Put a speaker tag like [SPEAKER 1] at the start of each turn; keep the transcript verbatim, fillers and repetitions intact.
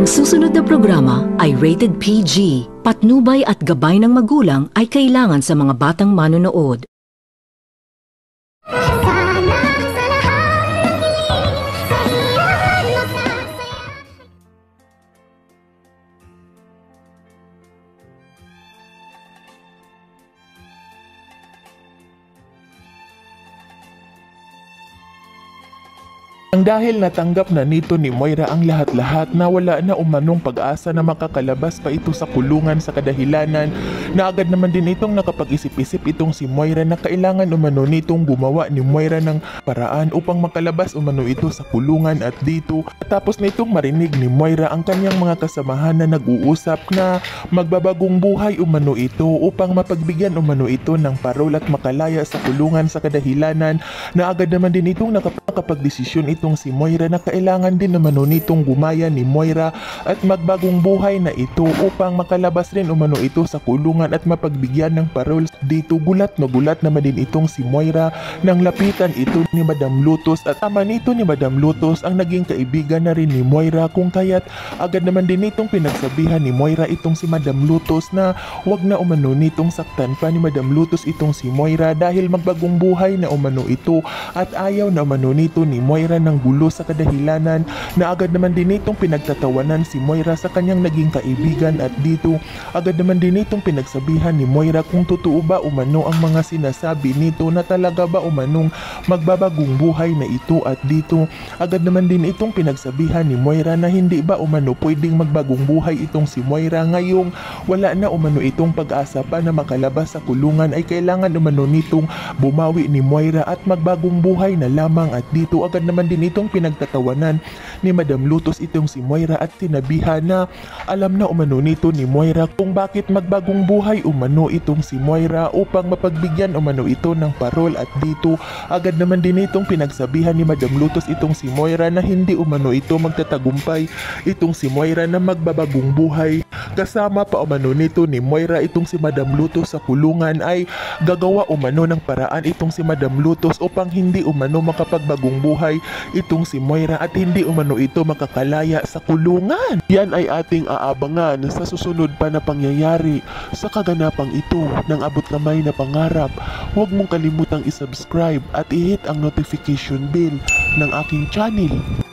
[SPEAKER 1] Ang susunod na programa ay rated P G. Patnubay at gabay ng magulang ay kailangan sa mga batang manonood.
[SPEAKER 2] Ang dahil natanggap na nito ni Moira ang lahat-lahat na wala na umanong pag-asa na makakalabas pa ito sa kulungan sa kadahilanan na agad naman din itong nakapag-isip-isip itong si Moira na kailangan umano nitong gumawa ni Moira ng paraan upang makalabas umano ito sa kulungan at dito. Tapos nitong marinig ni Moira ang kanyang mga kasamahan na nag-uusap na magbabagong buhay umano ito upang mapagbigyan umano ito ng parol at makalaya sa kulungan sa kadahilanan na agad naman din itong nakapag-desisyon ito si Moira na kailangan din naman nitong gumaya ni Moira at magbagong buhay na ito upang makalabas rin umano ito sa kulungan at mapagbigyan ng parol. Dito gulat na gulat naman din itong si Moira nang lapitan ito ni Madam Lutos at ama nito ni Madam Lutos ang naging kaibigan na rin ni Moira kung kaya't agad naman din itong pinagsabihan ni Moira itong si Madam Lutos na wag na umano nitong saktan pa ni Madam Lutos itong si Moira dahil magbagong buhay na umano ito at ayaw na umano nito ni Moira ng gulo sa kadahilanan na agad naman din itong pinagtatawanan si Moira sa kanyang naging kaibigan at dito agad naman din itong pinagsabihan ni Moira kung totoo ba umano ang mga sinasabi nito na talaga ba umanong magbabagong buhay na ito at dito agad naman din itong pinagsabihan ni Moira na hindi ba umano pwedeng magbagong buhay itong si Moira ngayong wala na umano itong pag-asa pa na makalabas sa kulungan ay kailangan umano nitong bumawi ni Moira at magbagong buhay na lamang at dito agad naman din itong pinagtatawanan ni Madam Lutos itong si Moira at tinabihan na alam na umano nito ni Moira kung bakit magbagong buhay umano itong si Moira upang mapagbigyan umano ito ng parol at dito agad naman din itong pinagsabihan ni Madam Lutos itong si Moira na hindi umano ito magtatagumpay itong si Moira na magbabagong buhay kasama pa umano nito ni Moira itong si Madam Lutos sa kulungan ay gagawa umano ng paraan itong si Madam Lutos upang hindi umano makapagbagong buhay itong si Moira at hindi umano ito makakalaya sa kulungan. Yan ay ating aabangan sa susunod pa na pangyayari sa kaganapang ito ng abot kamay na pangarap. Huwag mong kalimutang isubscribe at i-hit ang notification bell ng aking channel.